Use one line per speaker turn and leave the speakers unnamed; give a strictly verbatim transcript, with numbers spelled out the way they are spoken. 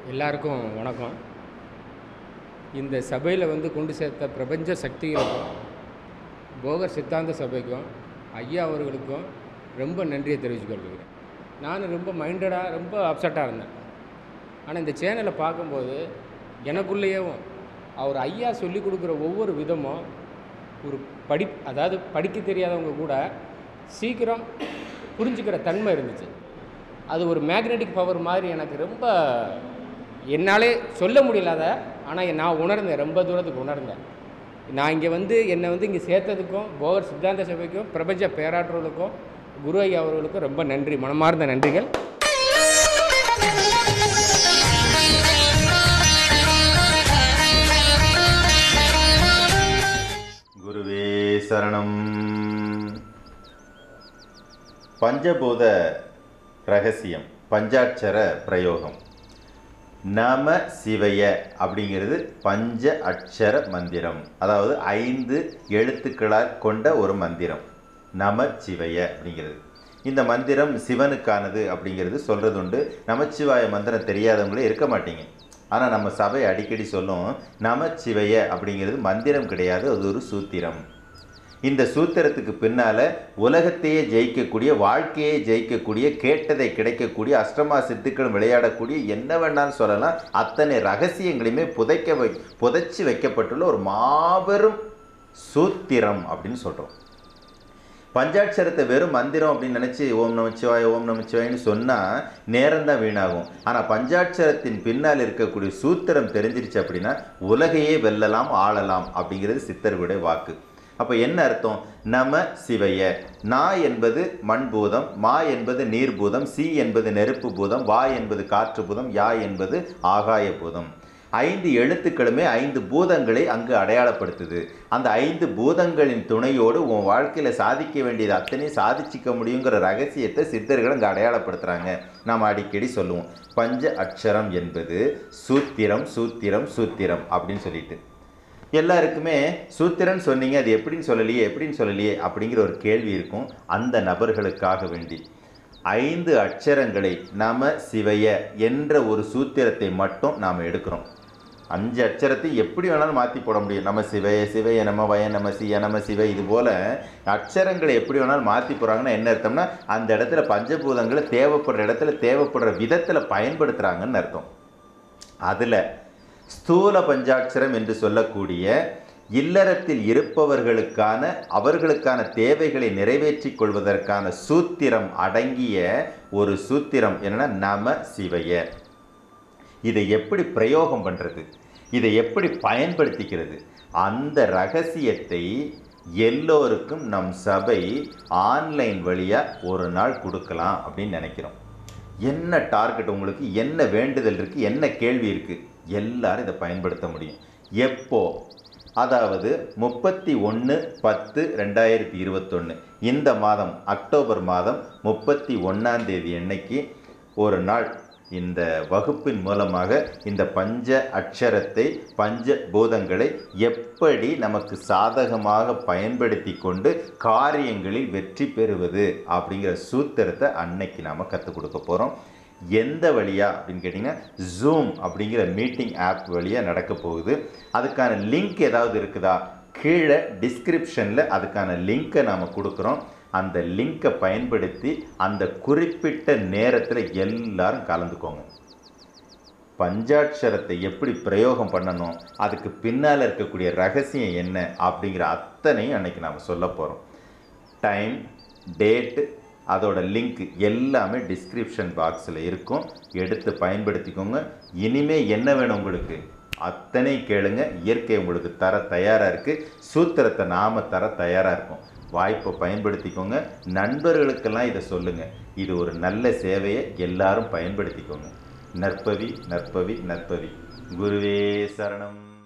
எல்லாருக்கும் வணக்கம். இந்த சபையில் வந்து கொண்டு சேர்த்த பிரபஞ்ச சக்திகளுக்கும் போகர் சித்தாந்த சபைக்கும் ஐயா அவர்களுக்கும் ரொம்ப நன்றியை தெரிவிச்சுக்கொள்கிறேன். நான் ரொம்ப மைண்டடாக ரொம்ப அப்செட்டாக இருந்தேன். ஆனால் இந்த சேனலை பார்க்கும்போது எனக்குள்ளேயும் அவர் ஐயா சொல்லி கொடுக்குற ஒவ்வொரு விதமும் ஒரு படி அதாவது படிக்க தெரியாதவங்க கூட சீக்கிரம் புரிஞ்சுக்கிற தன்மை இருந்துச்சு. அது ஒரு மேக்னெட்டிக் பவர் மாதிரி எனக்கு ரொம்ப என்னாலே சொல்ல முடியலாத, ஆனால் நான் உணர்ந்தேன், ரொம்ப தூரத்துக்கு உணர்ந்தேன். நான் இங்கே வந்து என்னை வந்து இங்கே சேர்த்ததுக்கும் போகர் சித்தாந்த சபைக்கும் பிரபஞ்ச பேராற்றலுக்கும் குரு ஐயா அவர்களுக்கும் ரொம்ப நன்றி, மனமார்ந்த நன்றிகள்.
குருவே சரணம். பஞ்சபூத ரகசியம், பஞ்சாட்சர பிரயோகம். நம சிவய அப்படிங்கிறது பஞ்ச அட்சர மந்திரம், அதாவது ஐந்து எழுத்துக்களால் கொண்ட ஒரு மந்திரம். நம சிவய அப்படிங்கிறது இந்த மந்திரம் சிவனுக்கானது அப்படிங்கிறது சொல்கிறது உண்டு. நமச்சிவாய மந்திரம் தெரியாதவங்களே இருக்க மாட்டீங்க. ஆனால் நம்ம சபை அடிக்கடி சொல்லும், நமச்சிவய அப்படிங்கிறது மந்திரம் கிடையாது, அது ஒரு சூத்திரம். இந்த சூத்திரத்துக்கு பின்னால் உலகத்தையே ஜெயிக்கக்கூடிய, வாழ்க்கையே ஜெயிக்கக்கூடிய, கேட்டதை கிடைக்கக்கூடிய, அஷ்டமா சித்துக்களும் விளையாடக்கூடிய, என்ன வேணாலும் சொல்லலாம், அத்தனை ரகசியங்களையுமே புதைக்க வை புதைச்சி வைக்கப்பட்டுள்ள ஒரு மாபெரும் சூத்திரம் அப்படின்னு சொல்கிறோம். பஞ்சாட்சரத்தை வெறும் மந்திரம் அப்படின்னு நினச்சி ஓம் நமச்சிவாய ஓம் நமச்சிவாயன்னு சொன்னால் நேரம் தான் வீணாகும். ஆனால் பஞ்சாட்சரத்தின் பின்னால் இருக்கக்கூடிய சூத்திரம் தெரிஞ்சிருச்சு அப்படின்னா உலகையே வெல்லலாம், ஆளலாம் அப்படிங்கிறது சித்தர்களுடைய வாக்கு. அப்போ என்ன அர்த்தம்? நம சிவய. நா என்பது மண்பூதம், மா என்பது நீர்பூதம், சி என்பது நெருப்பு பூதம், வா என்பது காற்று பூதம், யா என்பது ஆகாய பூதம். ஐந்து எழுத்துக்களுமே ஐந்து பூதங்களை அங்கு அடையாளப்படுத்துது. அந்த ஐந்து பூதங்களின் துணையோடு உன் வாழ்க்கையில் சாதிக்க வேண்டியது அத்தனையும் சாதிச்சிக்க முடியுங்கிற ரகசியத்தை சித்தர்கள் அங்கே அடையாளப்படுத்துகிறாங்க. நாம் அடிக்கடி சொல்லுவோம், பஞ்ச அட்சரம் என்பது சூத்திரம் சூத்திரம் சூத்திரம் அப்படின்னு சொல்லிட்டு. எல்லாருக்குமே சூத்திரன் சொன்னீங்க, அது எப்படின்னு சொல்லலையே எப்படின்னு சொல்லலையே அப்படிங்கிற ஒரு கேள்வி இருக்கும். அந்த நபர்களுக்காக வேண்டி ஐந்து அட்சரங்களை நம சிவய என்ற ஒரு சூத்திரத்தை மட்டும் நாம் எடுக்கிறோம். அஞ்சு அட்சரத்தை எப்படி வேணாலும் மாற்றி போட முடியும். நம சிவய, சிவய நம, வய நம, சிய நம சிவ, இது போல் அட்சரங்களை எப்படி வேணாலும் மாற்றி போகிறாங்கன்னா என்ன அர்த்தம்னா, அந்த இடத்துல பஞ்சபூதங்களை தேவைப்படுற இடத்துல தேவைப்படுற விதத்தில் பயன்படுத்துகிறாங்கன்னு அர்த்தம். அதில் ஸ்தூல பஞ்சாட்சரம் என்று சொல்லக்கூடிய இல்லறத்தில் இருப்பவர்களுக்கான அவர்களுக்கான தேவைகளை நிறைவேற்றிக் கொள்வதற்கான சூத்திரம் அடங்கிய ஒரு சூத்திரம் என்னன்னா நம சிவய. இதை எப்படி பிரயோகம் பண்ணுறது, இதை எப்படி பயன்படுத்திக்கிறது, அந்த ரகசியத்தை எல்லோருக்கும் நம் சபை ஆன்லைன் வழியாக ஒரு நாள் கொடுக்கலாம் அப்படின்னு நினைக்கிறோம். என்ன டார்கெட் உங்களுக்கு, என்ன வேண்டுதல் இருக்குது, என்ன கேள்வி இருக்குது, எல்லாரும் இதை பயன்படுத்த முடியும். எப்போ? அதாவது முப்பத்தி ஒன்று பத்து ரெண்டாயிரத்தி இருபத்தொன்று இந்த மாதம் அக்டோபர் மாதம் முப்பத்தி ஒன்றாம் தேதி அன்னைக்கு ஒரு நாள் இந்த வகுப்பின் மூலமாக இந்த பஞ்ச அட்சரத்தை, பஞ்ச பூதங்களை எப்படி நமக்கு சாதகமாக பயன்படுத்தி கொண்டு காரியங்களில் வெற்றி பெறுவது அப்படிங்கிற சூத்திரத்தை அன்னைக்கு நாம் கற்றுக் கொடுக்க போகிறோம். எந்த வழியாக அப்படின்னு கேட்டிங்கன்னா, ஜூம் அப்படிங்கிற மீட்டிங் ஆப் வழியாக நடக்க போகுது. அதுக்கான லிங்க் ஏதாவது இருக்குதா? கீழே டிஸ்கிரிப்ஷனில் அதுக்கான லிங்க்கை நாம் கொடுக்குறோம். அந்த லிங்கை பயன்படுத்தி அந்த குறிப்பிட்ட நேரத்தில் எல்லாரும் கலந்துக்கோங்க. பஞ்சாட்சரத்தை எப்படி பிரயோகம் பண்ணணும், அதுக்கு பின்னால் இருக்கக்கூடிய ரகசியம் என்ன அப்படிங்கிற அத்தனையும் அன்றைக்கி நாம் சொல்ல போகிறோம். டைம், டேட்டு, அதோட லிங்க் எல்லாமே டிஸ்கிரிப்ஷன் பாக்ஸில் இருக்கும். எடுத்து பயன்படுத்திக்கோங்க. இனிமேல் என்ன வேணும் உங்களுக்கு அத்தனை கேளுங்க. இயற்கை உங்களுக்கு தர தயாராக இருக்குது. சூத்திரத்தை நாம் தர தயாராக இருக்கும். வாய்ப்பை பயன்படுத்திக்கோங்க. நண்பர்களுக்கெல்லாம் இதை சொல்லுங்கள். இது ஒரு நல்ல சேவையை எல்லாரும் பயன்படுத்திக்கோங்க. நற்பவி நற்பவி நற்பவி. குருவே சரணம்.